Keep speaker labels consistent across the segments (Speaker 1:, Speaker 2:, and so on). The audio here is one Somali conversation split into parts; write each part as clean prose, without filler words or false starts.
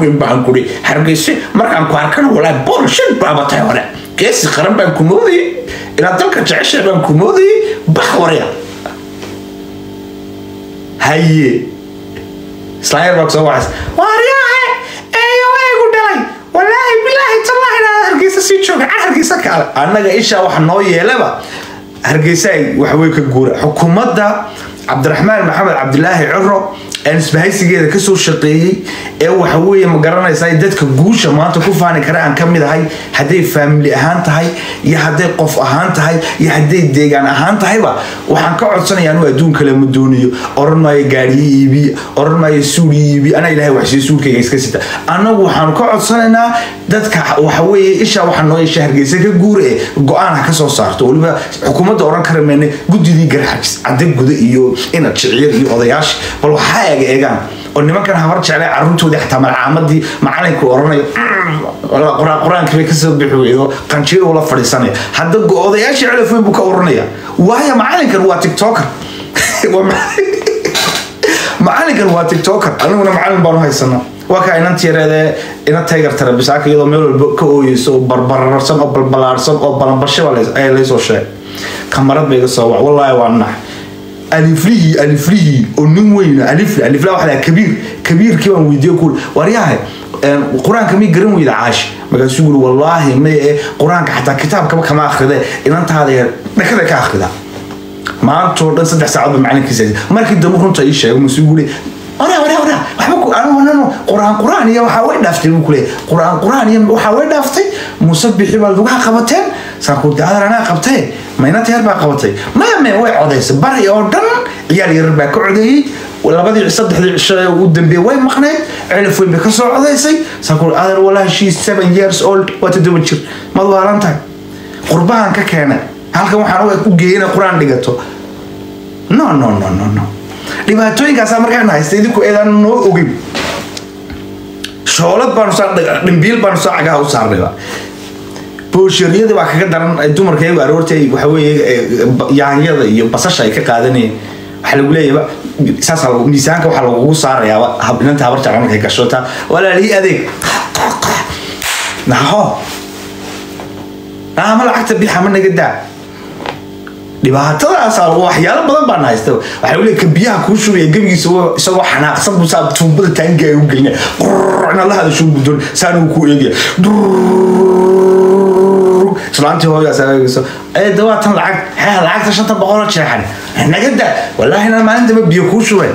Speaker 1: weyn baan kuri hargeysa markaan ku arkana walaa bullshit baba tahay wala geesi qaran baan ku moodiyay ila dalka jeceshay baan ku moodiyay bax waraya haye slayer box oo waas wariyaha ayo igu dhalay wallahi billahi tallahi ina hargeysa si jooga hargeysa kale anaga isha wax noo yeelaba hargeysa wax way ka guura xukuumadda Cabdiraxmaan Maxamed Cabdilaahi Ciro aan isbahaysigeeda ka soo shaqeeyay ee waxa weeye ma garanaysaa dadka guusha maanta ku faani kara aan kamid ahay haday family ahaan tahay iyo haday qof ahaan tahay iyo haday deegaan ahaan tahayba waxaan ka codsanayaa inuu adduun kale ma doonayo oran maayo gaariye iibi oran maayo suuli iibi ana ilaahay wax sii suulkayga iska sita anagu waxaan ka codsanaynaa dadka waxa weeye isha waxa noo yeeshay hargeysa ka guure go'aan ka soo saarto waliba xukuumadda oran kareemene gudidii garxajis cadib guda iyo ina jiciir iyo odayaasha bal waxa eegaan oo nimankan habar jeclay carruurtooda xataa malcaamadii macalinku oranayo quraanka bay ka soo bixiyo qanjiir wala fadhiisanay hadda odayaasha cilafay buu ka oranaya waaya macalinkan waa tiktoker macalinkan waa tiktoker aniguna macalin baan haysanaa waa ka inantii yareede ina tiger tarabisaaka iyadoo meel walba ka ooyeyso barbararsan oo balbalaarsan oo balanbasho ay leeso sheeg kamarad bay soo wac wallahi waa nax aliflihi ونن وين ألف لا واحد كبير كمان ويديو كل ورياه القرآن كمي قرن ويدا عاش ما قال يقول والله ما قرآن حتى كتاب كما أخذه إن أنت هذا نكذا كأخذه ما أنت تقول صدق ساعات بمعنى كذا ما كده ممكن تعيش شيء ومسؤولي أنا أحبك أنا قرآن يا وحاول دافتي بقوله قرآن يا وحاول دافتي مسبح بالدعاء قبتين سأقول تعالى أنا قبتين ما ينتهي أربع قبتين ما هو عديس برا يوردن يالي ربع كعدي ولا بدي يصدق الشيء ودم بوين مخني عرف وين بكسر عديسي سأقول أنا ولا شيء 7 years old وتدوبتشر ما ضوء رانتاي قربان ككينا هل كم حنوي كوجينا قرآن دقته no dhibaatooyin kaas markaan haystay idinku eedan noo ogin shoolad baan soo dhimbiil baan soo caga u saarnaa booshariyada waa kaga daran dumarkaygu aroortay waxa weeye yaanyada iyo basasha ay ka qaadanayeen waxa lagu leeyahay saas miisaanka waxa lagu saarayaa habinanta habar jaclan markay gashota walaali adeeg naho ama lacagta bixa ma naga daa dhibaatadaas waxyaalo badan baan haystay waxa uu leeyahay biyaha ku shubay gabigiisa isagoo xanaaqsan buu saab tuubada taanka ay u gelinay qurna la hada shub doon saan uu ku eegay salaantii hooyo asagayso ay dawaatan lacagta 500 jeexan nagada wallahi ana maalinta biyo ku shubay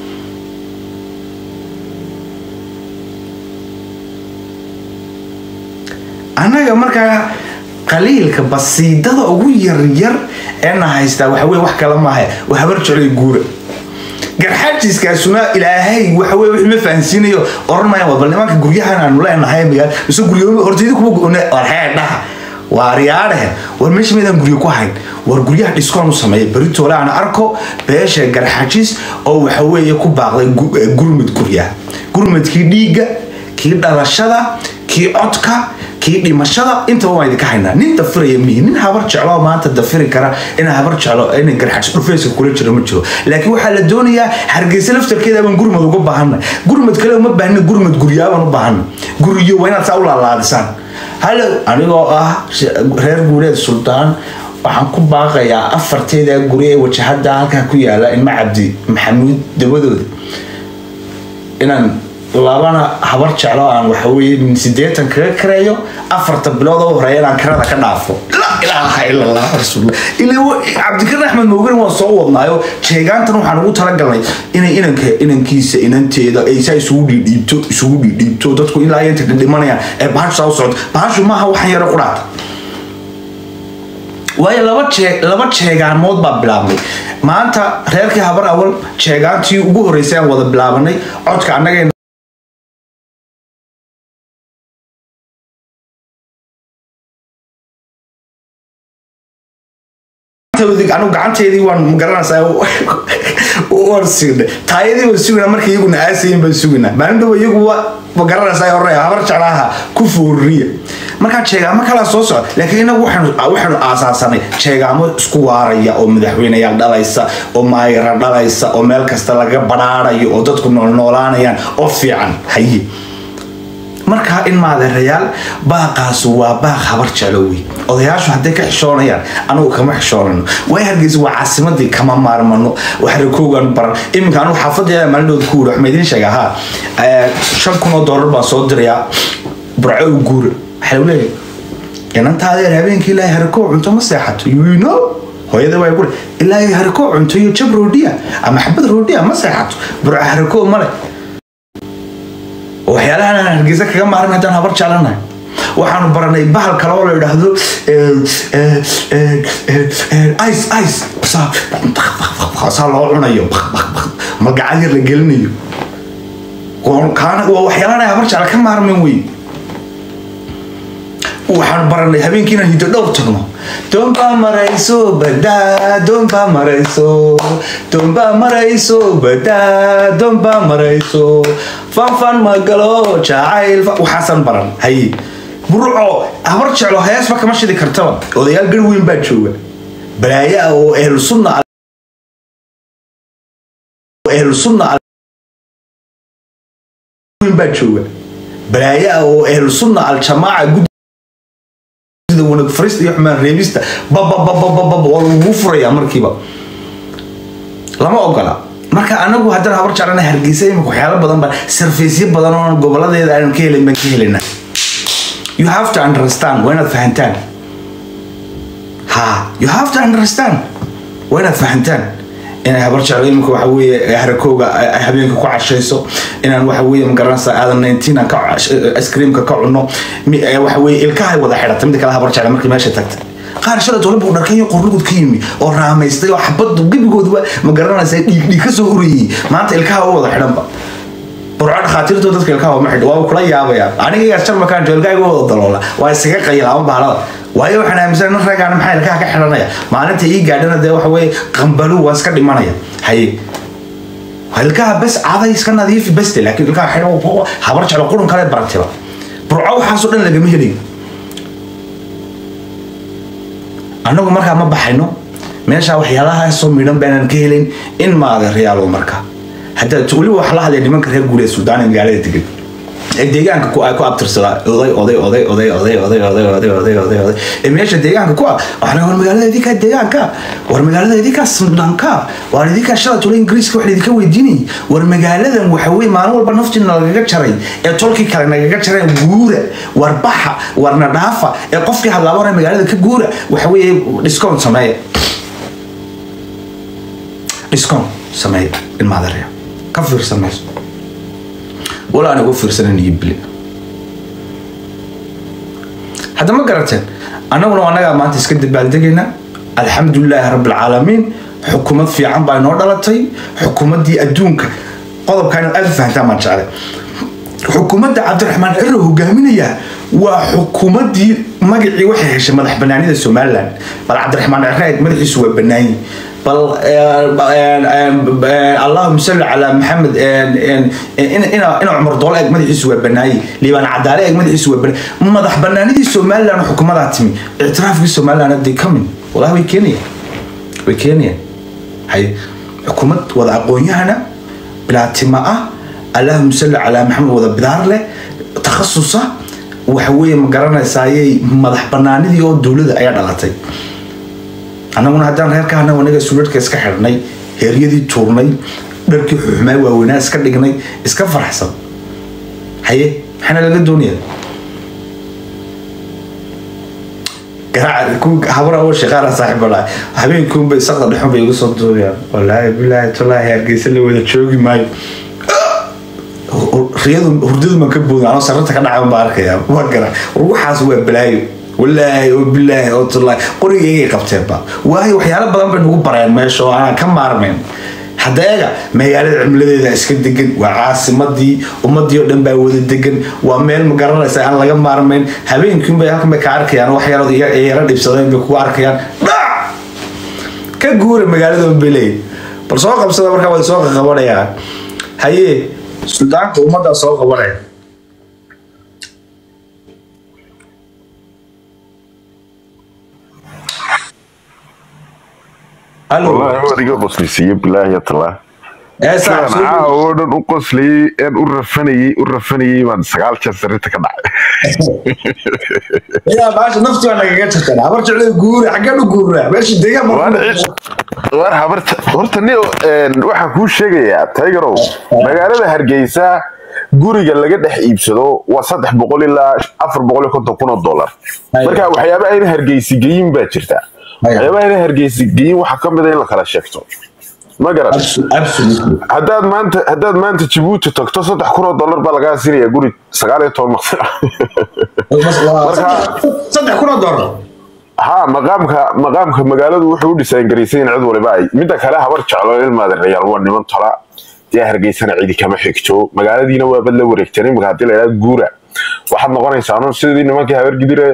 Speaker 1: anaga markaa قليل كبسيطة أقول ير أنا هايستا وحوي وحكلا ما هي وحبرت على الجورة قرحتيس كاسونا إلى هاي وحوي وحنا فانسينيو أرما يا وبلنا ما كجوريها أنا ولا أنا هاي بيا بس جوريهم أرتيدك بقولنا أرحينا وارياره والمش ميدان جوريو كواحد والجوريها ديسكون مسمى بريت ولا أنا أركو بيش قرحتيس أو حوي يكون باقي جورمت جورمت كيديجا كيدا رشدا كي أتكا كي دمشقة أنت هو يدك حنا نين تفري يمين نين هبرت على ما أنت تفري كرا إن هبرت على إن جرحش رفيس كل شيء رمتشو لكن وحال الدنيا هرجس لفتر كده من جرمة وجب بهنا جرمة كلام ما بهنا جرمة جريا وما بهنا جريو وين تقول على الإنسان هلا أنا غير جوري السلطان وحنكون باقي يا أفرتي ده جوري وشهادة هالك كويا لا إن ما عبدي محمود دبودود إن labana habar jeclo aan waxa weeye min 8 kareeyo 4 bilood oo horeeyay aan karada ka dhaafo la ilaaha illa allah rasuul ilaa Cabdikariin Axmed Moogan waa soo wadnaayo sheegantan waxaan ugu talagalnay inankiisa inanteeda ay say isugu dhiibto dadku ilaa ay inta dhimanayaan ee bahasha soo socdo bahashu maaha wax yar quraad way laba sheegaamood baa bilaabmay maanta reerkii habar awal sheegantii ugu horeysay aan wada bilaabanay codka anaga أنا قعدتي وان مقرنة ورسينا تايدي ورسينا مركي يقولنا آسيين بسوينا ما عنده يقول مقرنة ساي وريها هبرت علىها كفورية ما كان شيء ما كان صوصة لكن أنا وحنا أساسا شيء عمو سكواريا أو مدحوين يا دلايسا أو ما يرى دلايسا أو ملك استلقى براري أو تدخل نولانا يعني أوفي عن هي marka in maadeerayaal baaqaas waa baaq habar jeclowi odayaashu hadday ka xishoonayaan anigu kama xishoonayno way Hargeysa waa caasimadii kama maarmano wax rakoogan bar iminka anigu xaafadda maalinood ku wax ma idin sheegaa $5,000 baan soo dirayaa burco guur xawleey inantaada habeenkii ilaahay harkoo cunto ma seexato you know hooyada way ku ilaahay harkoo cunto iyo jab roodiya ama xabad roodiya ma seexato burco harkoo male waxyaalahan aan Hargeysa kaga maarmay hadaan habar jeclanahay waxaanu baranay bahal kale oo la yiraahdo ice saa loo cunayo magaca yar la gelinayo kaana waxyaalahan habar jecla ka maarmay way waxaan baranay habeenkiina hiddo dhowr tagno Domba marayso bada domba marayso bada domba marayso fan magalo jacayl waxaasan baran hay burco habar jeclo heesba kama shidi kartaba odayaal gar weyn baa jooga balaaya oo ehl sunna weyn baa jooga balaaya oo ehl sunna al jamaa ونك فريست يحمل ريبيستا بابا والله فريا مركبة لما أقوله مركا أنا جو هذا هبرج على هرجيسة يمكن حياة بدن سيرفيسي بدن قبل هذا أنا كيلنا you have to understand وين فهمتان you have to understand وين فهمتان إن هبرج على يمكن وحوي هركوجا هبينك كوعشيسو إن وحوي مقرنسا هذا 19 كأسكريم ككعنو وحوي الكاهي وضع حرة تمدك على هبرج على مركب ماشي تكت قارن شلون تقول بقول يقرقود كيمي أو راميستي وحبط جيب جود مقرنسا يكسوري ما أنت الكاهي وضع حرة برعان خاطر تودك الكاهي ما حد وكلا يابيا أنا جي أشتغل مكان جلقاي وضع ضلولا ويسكت قيل عم بحلا waayo waxaan aaminsan ragana maxay ka xiranaya maalinta ii gaadhana de waxa way qambalu waan iska dhimanaya hay halka bas caday iska nadiif bas laakiin halka xiro habar jeclo qurun kale bartiba burco waxa soo dhan laga helin anagu marka ma baxayno meesha waxyaalaha soo midhan baanan ka helin in maada realo marka hadda tuuli wax la hadlay nimanka reer guuleed Suudaan magaalada degan deegaanka ku ay ku abtirsada oday meesha deegaanka ku waxna war magaalada ka deegaanka war magaalada ka Suudaanka war idinka shalay tolo Ingiriiska wax idinka weydiinay war magaaladan waxa way maalin walba naftina lagaga jaray ee tolkii kale nagaga jaray guura war baxa war nadaafa ee qofkii hadlaabana magaalada ka guura waxa way discount sameey in maadariya ka fiirsanayso ولا أنا أقول فرسان يبلي هذا ما قرأتين أنا وأنا ما أنت سكت بالدقينا الحمد لله رب العالمين حكومة في عم بينور دلتي حكومة دي أدونك قضب كانوا ألف هتمان شعره حكومة عبد الرحمن إره جامينية وحكومة دي ما جي وحش مدح بناني السومالان بل عبد الرحمن إره مدح سوى بناني بل اللهم صل على محمد إن عمر دول أجمد حسوا بناي لبنا عدالة أجمد حسوا بناي مدح بناني دي السومال لأن حكومة عتمي اعتراف في السومال لأن دي كمين والله ويكينيا هاي حكومة وضع قوية هنا بلا اعتماء اللهم صل على محمد وضع بدار له تخصصه وحوي مقارنة سايي مدح بناني دي الدولة أيضا غطي أنا من هذا النهار كنا ونجا سولر كيسك حرناي هريدي تورناي بركي حماي وناس كدقناي إسكفر حسن هاي حنا لنا الدنيا قاعد يكون حبر أول شيء قال صاحب الله حبيبي يكون بيسقط الحب يقول صدق والله بالله والله هرجيس اللي وده تشوقي معي رياض هردود ما كبود أنا صرتك أنا عم بارك يا وقرا وروح حاسوي بلاي والله وبالله والله قرية قبتها وهي وحياة بدن بنقول بريان ماشي أنا كم مارمين حداقة ما يعرف عملة إسكت دقن وعاصمة دي ومدي قدام بعود الدقن وعمل مقرر سأل لقى مارمين هبين كم بيحكم بكارك يعني وحياة رضي يرد بصدق بكوارك يعني كجور مقالة بلي برسوق بصدق بركة وسوق خبره يعني هي السودان ومدى سوق خبره
Speaker 2: والله هو رجع قصدي بالله يطلع
Speaker 1: صح
Speaker 2: عاودن وقصلي ان ورفني من سغال جسرت كدعay
Speaker 1: يا باش نفتو انا قاعد عبرت على غور حقا غور باش دغه
Speaker 2: war horta ni waxa ku sheegaya Tigerow magaalada Hargeysa guriga laga dhex iibsado waa 300 ilaa 450 kun dollar marka waxyaabo ay Hargeysa geeyin baa jirta waxyaabo ay Hargeysa geeyin waxa kamid ah in la kala sheegto ما قرأت. هداد ما أنت جيبوتي تقتصد $100 baa laga siinaya guri 19 مقصد.
Speaker 1: صدق $100.
Speaker 2: ها مقامك magaaladu wuxuu dhisay Ingiriisiin cid waliba ay midda kale habar jeclo ilmaada Real waa niman tala tii Hargeysana cidi kama xigto magaaladiina waa bad la wareegtay marka hadii la yiraahdo guura waxaad noqonaysaa inuu sidii nimankii habar gidire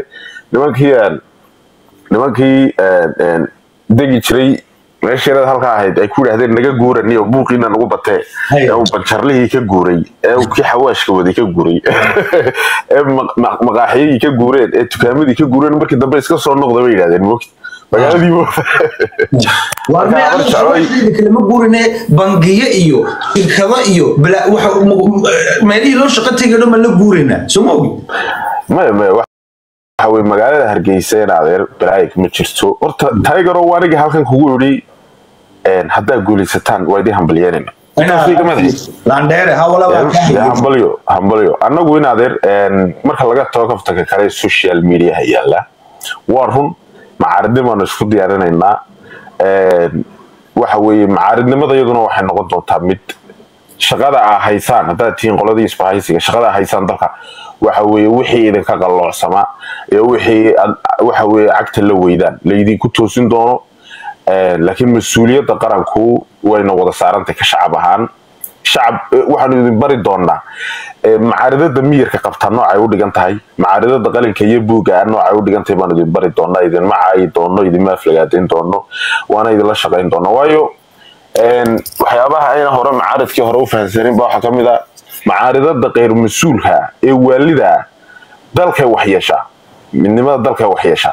Speaker 2: nimankii degi jiray meesheeda halka ahayd ay ku yiraahdeen naga guuraniyo buuqiina nagu batay ee uu banjarlihii ka guuray ee uu ki xawaashka wadi ka guuray ee maqaaxiyii ka guureen ee tukaamadii ka guureen markii dambe iska soo noqday bay yiraahdeen magaaladii
Speaker 1: ma guurine bangiye iyo shirkado iyo waxa meelihii loo shaqo tagay ma la guurina soo
Speaker 2: ma حاول مقالة هرجيسة نادر برايك متشرتو أرت تايجرو وارجع هالكن كقولي حتى أقولي ستان وايدي همبليانين
Speaker 1: أنا في كمان لاندير هاولا
Speaker 2: همبليو أنا قوي نادر مركز لقيت توقف تكالي السوشيال ميديا هي لا وارهم معارض ما نشوف ديارنا إننا وحوي معارض ما ضيقنا وحنا نقطة تامد شغالة هيسان هذا تين قلدي إسبايسي شغالة هيسان دكا وحوي وحي إذا كقلع سما وحوي عقد اللويدان ليدي كتوسين دونه لكن مسؤولية قرنكو وين وضع صارنت كشعبهان شعب وحنا بري دونا معارضة دمير كقبتنا نوع عود جنتهاي معارضة دقلن كيبو كأنه عود جنتهاي بانو بري دونا إذا ما عاي دونا إذا ما فلقاتين دونا وأنا إذا لا شقين دونا وايو waxyaabaha ayna hore macaaridkii hore u fahansaneen baa waxa kamid ah macaaridada qeyr mas'uulka ee waalida dalka wax yeesha midnimada dalka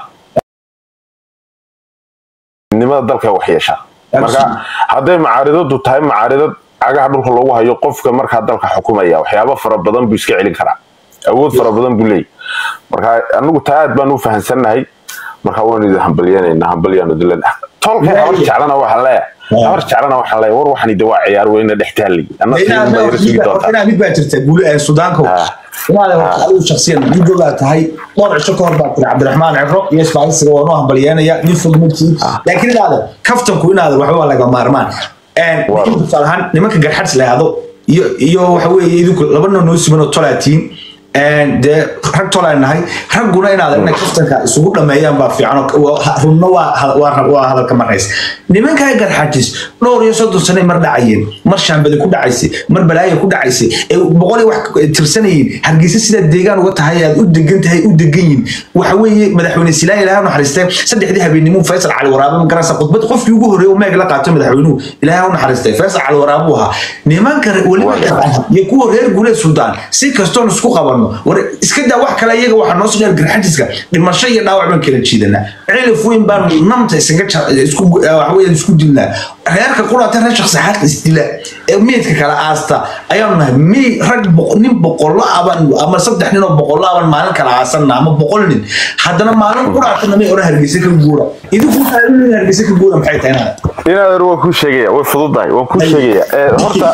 Speaker 2: wax yeesha marka haday macaaridadu tahay macaaridad agaha dhulka lagu hayo qofka marka dalka xukumaya waxyaabo fara badan buu iska celin karaa awood fara badan buu leeyahay marka anagu taad baan u fahansannahay marka waan idin hambaliyana dilan tolka hor jeclana waxa leeyahay هر شعرنا وحلا يور وحني دواء عيار وين نحتالي أنا
Speaker 1: أنا ميت باترت أقول السودان كو أنا شخصيا يقول هاي وضع شكر باتر عبد الرحمن عفرو يسمع يسوى نوهم بليانا يفهم متي لكن هذا كفتم كوين هذا وحوا ولا جمارمان صراحة نمك جرحت لهذا يو حوي يدوك لبنا نوس منو 30 and rag tolanahay raguna inaad aragna kaftanka isugu dhameeyaan baa fiican runna waa hadalka marays nimanka garxaajis dhowr iyo 30 sano mar dhacayeen mar shaambada ku dhacaysay mar balaayo ku dhacaysay ee boqol wax tirsanayeen Hargeysa sida deegaan uga tahay aad u degan waxa weeye madaxweyne Silaayo Ilaahay naxariistay saddexdii habeenimo Faysal Cali Waraabe ma garanaysa khudbad qofkii ugu horeeyay oo meeg la qaatay madaxweynuhu Ilaahay naxariistay Faysal Cali Waraabe waxa nimanka waliba iyo kuwa reer guuleed Suudaan si kastoo isku qabano war iska daa wax kale iyaga waxa noo soo garxajiska dhimasho iyo dhaawac baan kala jiidana cilif weyn baan namta isku wax weyn isku dilnaa reerka quraata reer shakhsi xaq istila ee meedka kala aasta ayaan nahay rag nin boqol aban ama saddex nin oo boqol aban maalin kala aasanna ama boqol nin haddana maalin quraata namay ora Hargeysa ka guura idinku faa'iido Hargeysa ka guura maxay tahay
Speaker 2: inaad waa ku sheegaya way fududahay waan ku sheegaya horta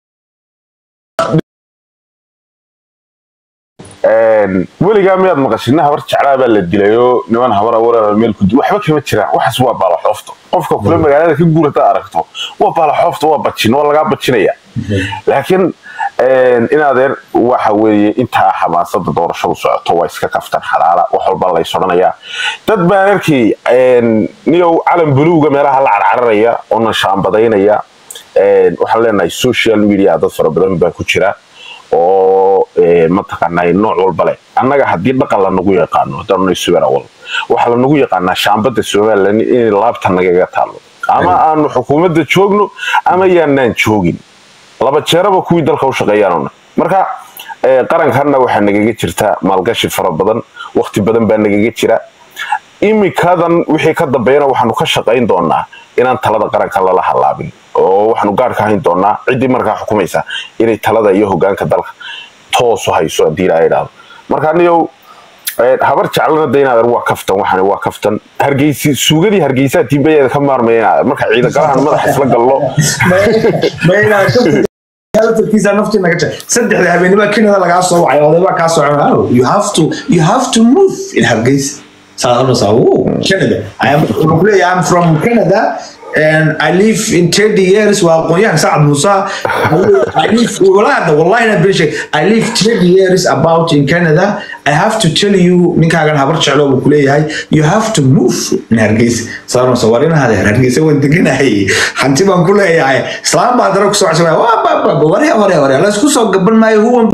Speaker 2: weligaa miyaad maqashina habar jeclaa baa la dilayo niman habara wareer meel ku waxba kama jiraan waxaas waa baala xoofto qofka kula magaalada ka guurata aragto waa baala xoofto waa bajin waa laga bajinaya laakiin inaadeer waxa weeye inta xamaasada doorashadu socoto waa iska kaftan xalaala wax walba la isodhanaya dad baan arkay niyow calan buluuga meelaha la carcararaya oo shaambadaynaya waxaan leenahay social media dad fara badan baa ku jira oo ma taqaanay nooc walba leh annaga hadii dhaqan la nagu yaqaano dadna isuura wal waxa la nagu yaqaanaa shaambada Soomaaliland in laabta nagaga taalo ama aanu xukuumadda joogno ama yaanaan joogin laba jeeraba kuwii dalka u shaqeeyaan marka qarankanna waxa nagaga jirta maalgashi fara badan waqti badan baa nagaga jira imikadan wixii ka dambeeyana waxaanu ka shaqeyn doonaa inaan talada qaranka la halaabin oo waxaanu gaar ka hayn doonaa cidii markaa xukumaysa inay talada iyo hoggaanka dalka toos u hayso hadii la yiraahdo marka aniyo habar jeclana deynaadar waa kaftan hargeysi suugadii hargeysa tiimbayeeda ka maarmayna marka ciidan galahan madax isla gallo
Speaker 1: mayna halkiisa nafti naga jay saddexda habeenimo Canada laga soo wacay odayba ka soo cunaa you have to move in hargeysa Canada I'm from Canada and I live in 30 years وقويان سعد موسى I live I live 30 years about in Canada I have to tell you من كان هبرت شعله بكلية هاي you have to move من هرجيس صار مصورين هذا هرجيس وانت كنا هي حنتي بنقولها هاي سلام بعد رك سوى وريا لا سكوسو قبل ما هو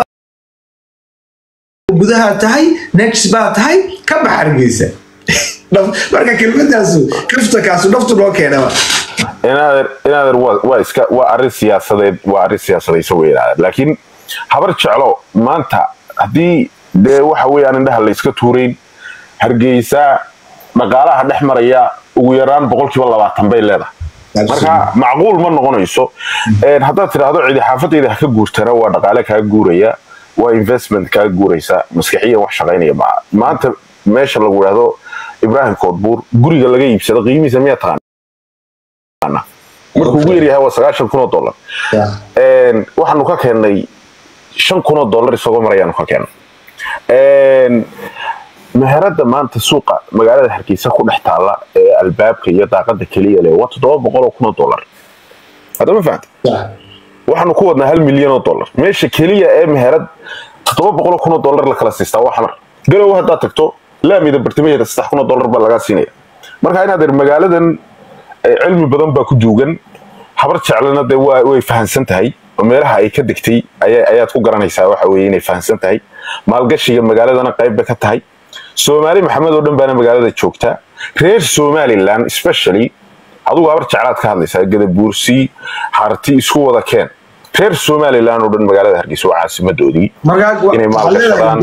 Speaker 1: بدها تهاي next بقى تهاي كم هرجيسة marka kelmadaas kaftakaasu naftu loo keenay
Speaker 2: inaader waa arrin siyaasadeed weeyaan laakiin habar jeclo maanta hadii de waxa weeyaan indhaha la iska tuureyn hargeysa dhaqaalaha dhex maraya ugu yaraan 20% bay leedahay marka macquul ma noqonayso hadda tiraahdo cidi xaafadeyda ka guurtana waa dhaqaale ka guuraya waa investment ka guuraysa maskaxiyan wax shaqaynaya maanta meesha lagu yiraahdo Ibrahim Koodbuur guriga laga iibsado qiimihiisa miya taqaan markuu ugu yaryahay waa $9,000 waxaanu ka keenay $5,000 isagoo marayaan ka keenay meherada maanta suuqa magaalada Hargeysa ku dhex taala ee albaabka iyo daaqada kaliya leh waa $700,000 hada ma fahanti waxaanu ku wadnaa $1 milyan meesha kaliya ee meherad $700,000 la kala siistaa waa xamar garow hadda tagto لا ميدا برتمية $6,000 بلغا سينيا marka inaad magaaladan cilmi badan ba ku duugan habar jeclana de way fahansan tahay oo meelaha ay ka digtay ayaad ku garanaysaa waxa weeye inay fahansan tahay maalgashiga magaaladana qayb ka tahay Soomaali Maxamed oo dhan bana magaalada joogta reer Somaliland especially adigu habar jeclaad ka hadlaysaa Gadabuursi Harti isku wada keen reer Somaliland oo dhan magaalada Hargeysa waa caasimadoodii inay maalgashadaan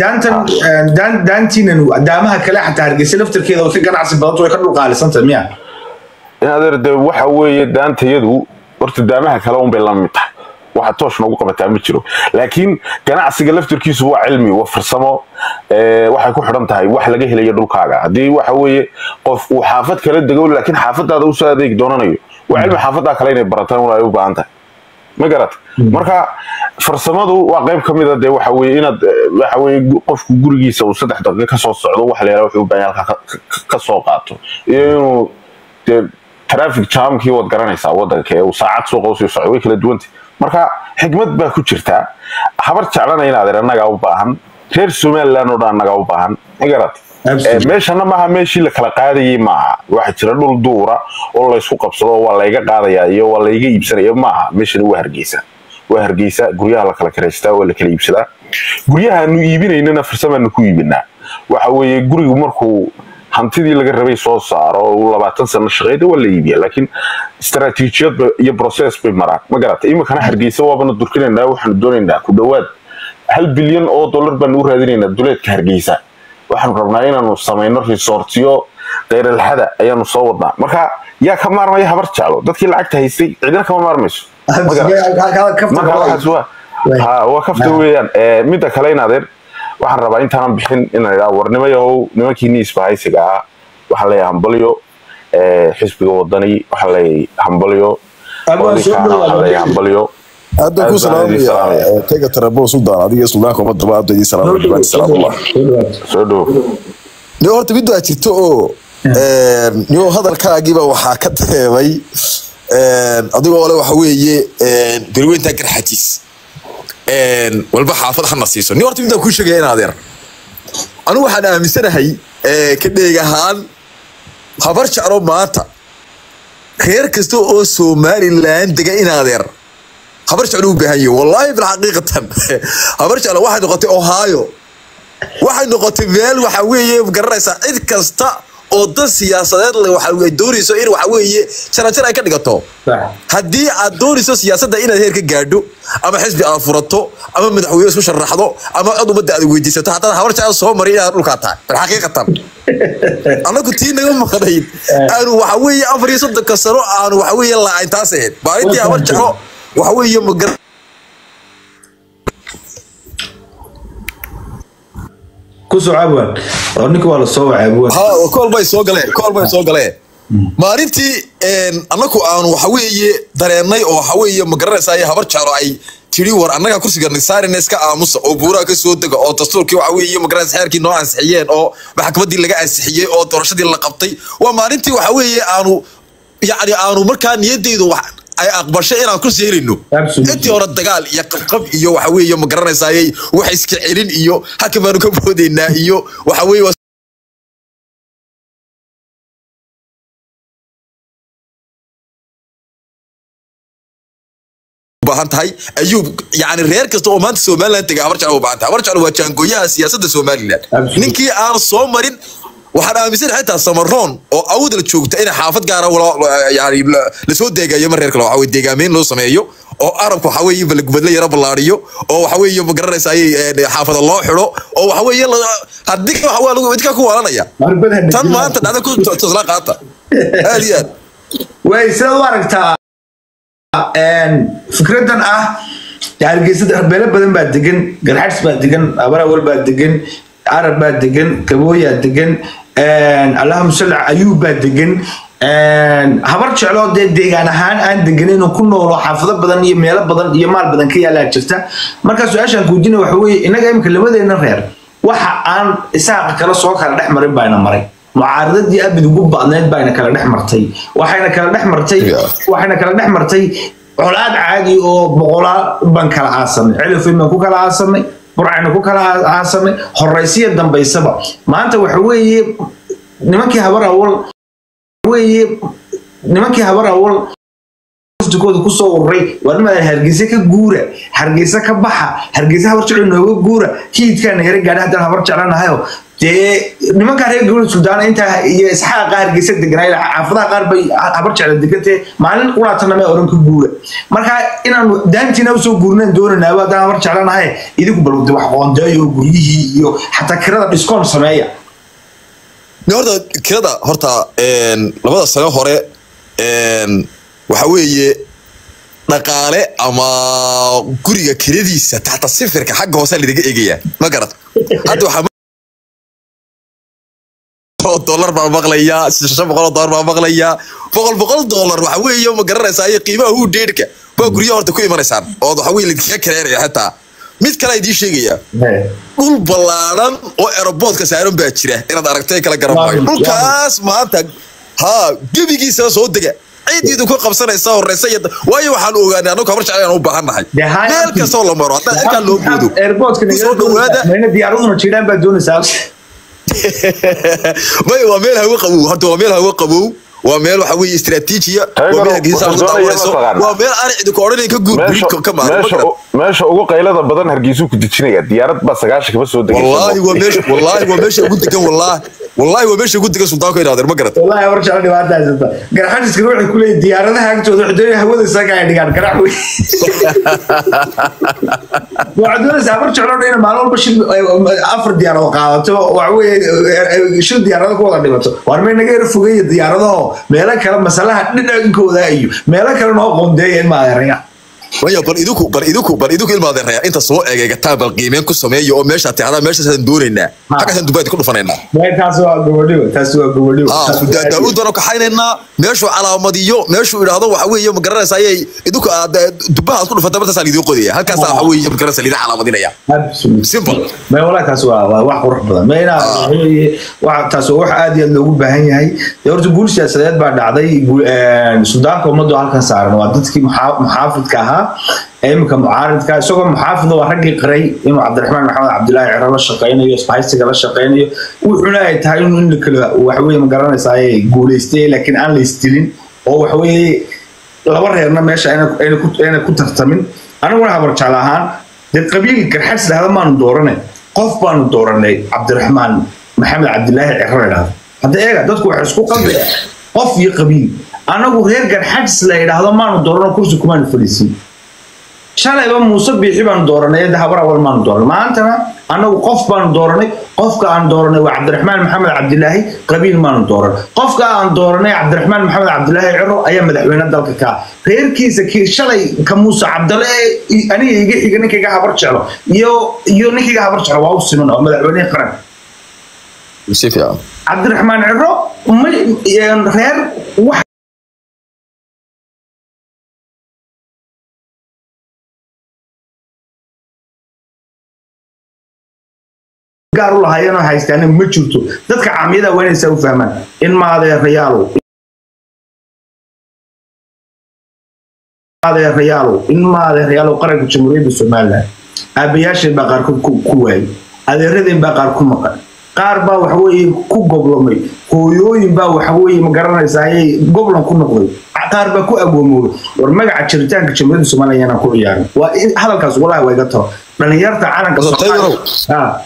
Speaker 2: daantinan daamaha kale xataa Hargeysa laftirkeeda oo ka ganacsi badan way ka dhulqaalisantaa miya inaad waxa weeye daantayadu horta daamaha kale un bay la mid tahay waxa toos noogu qabataa ma jiro laakiin ganacsiga laftirkiisu waa cilmi waa farsamo waxay ku xidhan tahay wax laga helayo dhulkaaga hadii waxa weeye qof uu xaafad kala dego laakiin xaafadaada uu soo adeeg doonanayo waa cilmi xaafada kale inay barataan oo ay u baahan tahay magarat marka farsamadu waa qayb kamid ah waxa weeye qofku gurigiisa uu 3 daqiiqo ka soo socdo wax leeyahay wuxuu u baahan yahay ka soo qaato inuu traffic jamkii wad garanaysaa wadanka ee uu saacad soo qoosay socdo way kala duwan marka xigmad baa ku jirta habar jeclana inaad anaga u baahan reer Somaliland oo dhan anaga u baahan magarat meeshana maaha meeshii la kala qaadayay maaha waxa jira dhul duura oo la isku qabsado waa la iga qaadaya iyo waa la iga iibsanaya maaha meeshana waa Hargeysa guryaha la kala kareystaa waa la kala iibsadaa guryaha aanu iibinaynana farsamana ku iibinaa waxa weeye gurigu markuu hantidii laga rabay soo saaro 20 sano shaqeeyay waa la iibiyaa laakiin istaraatiijiyad iyo process bay maraan magarat imikana Hargeysa waabana durkinaynaa waxaan doonaynaa ku dhawaad $1 bilyan baan u raadinaynaa duleedka Hargeysa waxaan rabnaa inaanu sameeyno resortiyo qeyr alhada ayaanu soo wadnaa marka yaa ka maarmay habar jeclo dadkii lacagta haystay cidina kama maarmayso waa kafta weeyaan midda kale inaadeer waxaan rabaa intaan bixin inaan warnimayo nimankii isbahaysiga waxa la hambalyo xisbiga wadani waxa la hambalyo
Speaker 3: هذا كل سلام يا تيجا تربو سودان هذه سودان كم تبغى تيجي سلام الله
Speaker 2: سودو
Speaker 3: نيو هرت بدو أشيتو نيو هذا الكاجيبا وحكت هاي أدو ولا وحويه دلوين تاكر حتيس والبحر حافظ حنصيصه نيو هرت بدو كل شيء هنا هذا أنا واحد مثلا هاي كده جهان خبرش عرب ماتا خير كستو أو سوماليلاند دقيقين هذا خبرش علوم بهاي والله بالحقيقة خبرش على واحد نقطة أوهايو واحد نقطة بيل وحويه بقرصة إذ كستا oo dad siyaasadeed leh waxa ay doonayso in waxa weeye jarajar ay ka dhigato haddii aad doonayso siyaasadda inaad heer ka gaadho ama xisbi aad furato ama madaxweyne isku sharaxdo ama cid ummadda aad weydiisato haddana habar jacayl soo maray inaad dhulka tahay xaqiiqatan anagu tii naga maqnayd aanu waxa weeye 34 sano aanu waxa weeye la intaas ahayd baarintii habar jacayl waxa weeye magar
Speaker 1: كوسو عبوان ورنيك ولا صوب عبوان
Speaker 3: ها كل باي سو غله maalintii anaku aan waxa weeye dareenay oo waxa weeye magaranaysaa habar jaaro ay tiri war anaga kursiga nisaarina iska aamusa oo buura ka soo daga oo dastuurkii waxa weeye magaranaysaa xeerkii noo ansixiyeen oo maxkamadii laga ansixiyay oo doorashadii la qabtay waa maalintii waxa weeye aanu markaa niyadeydu ay aqbashay inaan kursi helino intii hore dagaal iyo qabqab iyo waxa weeye magaranaysaa wax iska celin iyo hakabaanu ka boodeynaa iyo waxa weeye bahantahay ayuu yaani reer kasta oo maanta Soomaaliland taga habar jacayl u baahantahay habar jacayl waa jaangooyaha siyaasadda Soomaaliland ninkii aan soo marin waxaan aaminsan xitaa Samaroon oo awdal joogta in xaafad gaar ah yaani la soo deegayo mar reer kale waxa weeye deegaameyn loo sameeyo oo arabku waxa weeye balgubadle yara ballaariyo oo waxa weeye magaranaysaa xaafada loo xiro oo waxa weeye haddii waxa waa lagu idka ku waalanaya tan maanta dhacda ku tosla qaata aad iyo aad
Speaker 1: way soo aragtaa fikradan hargeysa beelo badan baa degan garxads baa degan abara wal baa degan arab baa degan kabooya degan allahumma salli ayuub baa degan habar jeclo deegaan ahaan aan deganin ku nool xaafado badan iyo meelo badan iyo maal badan ka yaala jirta marka su'aashan ku jina waxa weeye inaga imka labadeena reer waxa aan isaaq kala soo kala dhex marin bayna maray mucaaradadii abid ugu badneed bayna kala dhex martay waxayna kala dhex martay colaad caadi oo boqolaal ban kala aasanay cilifin ku kala aasanay burcayna ku kala aasanay horeysiya dambaysaba maanta waxa weeye nimankii habar awal kooda ku soo ururay wadamada hargeysa ka guura hargeysa ka baxa hargeysa habar jecel nooga guura kiidkan yar gaar hadan habar jeclanahayo nimanka reer gobol Suudaan inta iyo isxaaq hargeysa deganay xaafadaha qaar bay habar jecel degantay maalin quraatana ma oran ka guura marka inaan daantina soo guurnaan doonanaa waa habar jeclanahay idinku balwada wax qoondeeyo guriyihii iyo xataa kirada discount sameeya
Speaker 3: horta labada sano hore waxa weeye dhaqaale ama guriga kiradiisa taxta sifirka xagga hoose laga eegaya ma garad hadda waxa $100 baa maqlaya $600 baa maqlaya $100 waxa weeye ma garanaysaa qiimaha uu dheerka waa guriga horta ku imanaysan oo waxa weeye la kareeraya hataa mid kale ay sheegaya dhul balaaran oo airport ka saaran baa jira inaad aragtay kala garanayo dhulkaas maanta gebigiisa soo dega ciidiidu ku qabsanaysa horeysay waayo waxaan ogaanay anagu habar jacayl u baahanahay meel kasta oo la maro hadda ka loo guudo
Speaker 1: airport ka soo dhawaada meena diyaaraduna jiraan baa doonaysaa
Speaker 3: way waa meel hawo qabow horta waa meel hawo qabow waa meel waxa weeye istiraatiijiya waa meel hargeysa waa meel aan cid ku oranay ka guud ka maaro
Speaker 2: meesha ugu qaylada badan hargeysu ku dejinaya diyaarad ba 9 kaba soo degay
Speaker 3: wallahi waa meesha ugu degan wallahi waa meesha ugu degan sultaanka inaadir ma garat
Speaker 1: wallahi war jacayl dhibaataasada garxadiska wuxuu ku leeyahay diyaaradaha agtooda xudooy hawada saga ay dhigaan garax wey وعدونا سافر شعرنا إنه معلوم بس أفر ديارة قاعدته وعوي شو ديارة كودا ديمته وارمين نجير فوقي ديارة ده مالا كلام مسألة نحن كودا أيو مالا كلام هو قندي ما يرينا
Speaker 3: ويا بل إدوك المادرية أنت سواء كتاب القيمين كسمية يوم ماشى تعالى ماشى سندورنا حاجة سندوبات كله فنينا
Speaker 1: ما تسوى قولوا
Speaker 3: داود أنا كحيننا ماشى على مديو ماشى إلى هذا وحوي يوم قرر ساي إدوك دبها كله فترة بس اللي يقولي هل كان حوي يوم قرر سلينا على مدينة يا سيمبل
Speaker 1: ما ولا تسوى واحد روح بدل ما هنا واحد تسوى واحد عادي اللي يقول بهني هاي يورد يقول سياسات بعد عادي يقول السودان كمدة هل كان صار وعدتك محافظ كها إمك معارض كسوق محافظ ورقي قري إنه عبد الرحمن محمد عبد الله عرب الشقيني يسبايس كلا الشقيني وحنا يتهايون إنك وحوي مقارنة ساي جوليستي لكن أنا ليستلين هو حوي لبر هنا ماشي أنا كنت أهتمن أنا ولا هبرت على هان القبيل كرحس هذا ما ندورنا قف ما ندورنا عبد الرحمن محمد عبد الله عرب هذا إيه دتكو حسكو قبل قف يقبيل أنا وغير كان حجز لا يراه ما ندورنا كرسي كمان فلسطين شال يبقى مصب يحب ندورنا يده برا أول ما ندورنا ما أنتنا أنا وقف بان دورنا قف كان دورنا وعبد الرحمن محمد عبد الله قبيل ما ندورنا قف كان دورنا عبد الرحمن محمد عبد الله عرو أيام مدحونا دلك كا غير كي شال كموسى عبد الله أنا يجي نكى هبرشلو يو نكى هبرشلو واو سمنا مدحونا قرن
Speaker 3: سيفيا
Speaker 1: عبد الرحمن عرو غير واحد قالوا له هاي أنا هايستاني مجرته ذاتك عميدة وين يسوي فهمان إن ما هذا ريالو إن ما هذا ريالو قرق الجمهورية الصومالية أبياش بقار كوي هذا الردين بقار كمقر قاربا وحوي كو قبلمي هويوين با وحوي مقرنيسا هي قبلن كو نقدي قاربا كو اغومو ورمغا jiritaanka jamhuuriyadda Soomaaliya ana ku ciyaaro waa hadalkaas walahi way gato dhalinyarta calanka Soomaaliya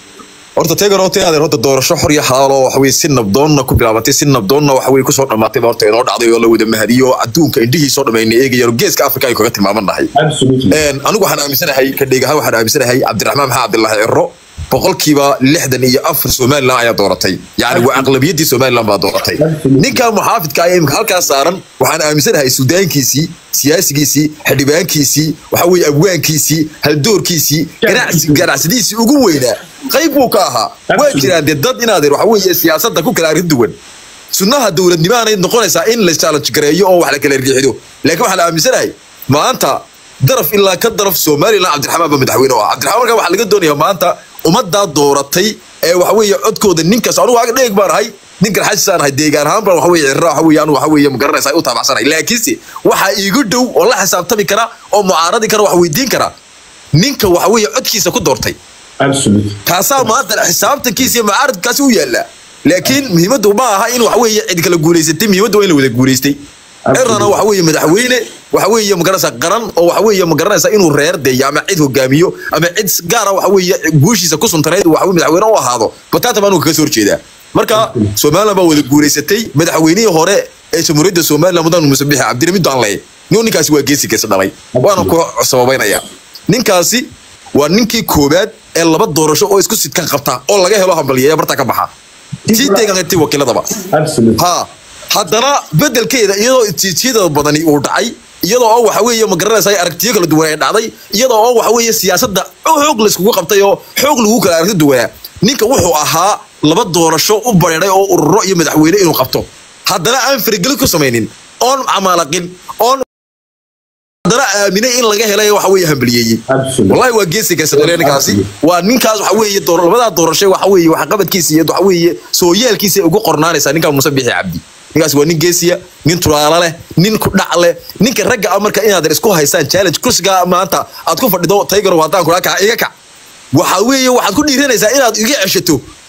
Speaker 3: horta teegarootay aad horta doorasho xor iyo xalaal oo waxa weey si nabdoonna ku bilaabatay si nabdoonna waxa weey ku soo dhamaatay horta inoo dhacday oo la wada mahadiyo adduunka indhihiisa soo dhameeyay eegayo geeska Afrika ay kaga tilmaamanahay anigu waxaan aaminsanahay ka dhigaha waxaan aaminsanahay Cabdiraxmaan Maxamed Abdullaahi Cirro boqolkiiba 64 Soomaaliland ayaa dooratay yaani waa aqlabiyadii Soomaaliland baa dooratay ninka muxaafidka ay imka halka saaran waxaan aaminsanahay Suudaankiisii siyaasigiisii xidhibaankiisii waxa weey abwaankiisii hal doorkiisii ganacsigiisii ugu weynaa qayb uu ka ahaa waa jiraan dad inaadeer waxa weey siyaasadda ku kala ridwan sunnaha dawladnimaana noqonaysa in la challenge gareeyo oo wax la kala riixido laakiin waxa la aaminsanahay maanta daraf ilaa ka daraf Soomaaliland Cabdiraxmaan ba madaxweyne oo Cabdiraxmaan waxa laga doonayaa maanta umada dooratay ee waxa weey codkooda ninkaas anigu waxa dheeg baan ahay ninka xajisaan ahay deegaan ahaan baan waxa weey cirra waxa weey anu waxa weey ma garanaysaa u taabacsanay laakiinse waxa iigu dhow oo la xisaabtami kara oo mucaaradi kara wax weydiin kara ninka waxa weey codkiisa ku doortay
Speaker 1: absolutely
Speaker 3: kaasa maanta xisaabtankiisa mucaaradkaasi u yaala laakiin muhiimadu ma aha in waxa weey cid kala guuleysatay muhiimadu in la wada guuleystay cirrana waxa weey madaxweyne waxa weey ma garanaysaa qaran oo waxa weey ma garanaysaa inuu reer deeyo ama cid hogaamiyo ama cid gaar ah waxa weey guushiisa ku suntaneed waxa weey madaxweyne oo ahaado bataata baan ka soo horjeedaa marka Soomaaliland baa wada guuleysatay madaxweynihii hore ee jamhuuriyadda Soomaaliland mudan Musabbix Cabdiramiid Danley ninkaasi waa geesigiisa dhalay waana ku sababeynaya ninkaasi waa ninkii koobaad ee laba doorasho oo isku sidkan qabta oo laga helo hambaliyeeya barta ka baxa tii deegaantii wakiiladaba
Speaker 1: absolutely
Speaker 3: ha haddana bedelkeeda iyadoo tiijida badani uu dhacay iyadoo oo waxa weeye ma garanaysaa aragtiyo kala duwan ay dhacday iyadoo oo waxa weeye siyaasadda xoog la isku qabtay oo xoog lagu kala aragti duwanaa ninka wuxuu ahaa laba doorasho u bareeray oo ururo iyo madaxweyne inuu qabto haddana aan farigal ku sameeynin oon amalaqin oon haddana aaminay in laga helay waxa weeye hambaliyay wallahi waa geesiga sadaleenkaasi waa ninkaas waxa weeye labada doorasho waxa weeye waxa qabadkiisa iyo waxa weeye soo yeelkiisa ugu qornaanaysa ninka Musabbix Cabdi ninkaas waa nin geesiya nin tulaala leh nin ku dhac leh ninka ragga marka inaad isku haysaan challenge kursiga maanta aad ku fadhido Tiger wadaan kula ka iga ka waxa weeye waxaad ku dhiiranaysaa inaad iga ceshato